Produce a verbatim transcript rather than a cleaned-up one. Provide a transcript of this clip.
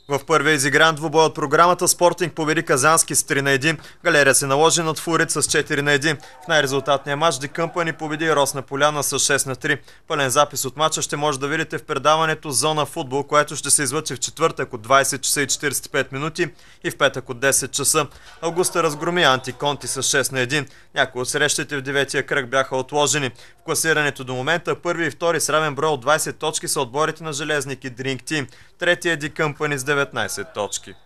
В първия изигран двубой от програмата Спортинг победи Казански с три на едно. Галерия се наложи над Фурит с четири на едно. В най-резултатния матч Ди Къмпани победи Росна Поляна с шест на три. Пълен запис от матча ще може да видите в предаването Зона футбол, което ще се излъчи в четвъртък от двайсет часа и четирийсет и пет минути и в петък от десет часа. Аугуста разгроми Антиконти с шест на едно. Някои от срещите в деветия кръг бяха отложени. В класирането до момента първи и втори с равен брой от двайсет точки са отборите на Железник и Дринг Тим. Третия е Ди Къмпани с деветнайсет точки.